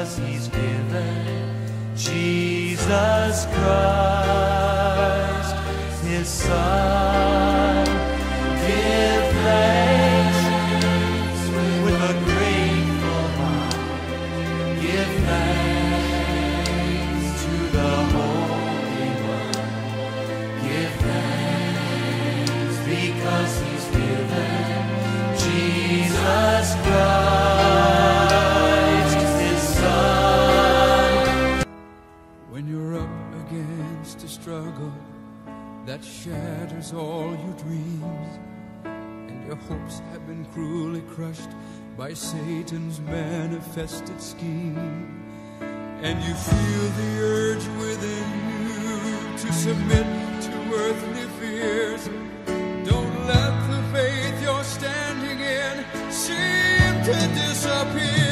because he's given Jesus Christ, his Son. Give thanks with a grateful heart. Give thanks to the Holy One. Give thanks because he's given Jesus Christ, his Son. When you're up against a struggle that shatters all your dreams, and your hopes have been cruelly crushed by Satan's manifested scheme, and you feel the urge within you to submit to earthly fears, don't let the faith you're standing in seem to disappear.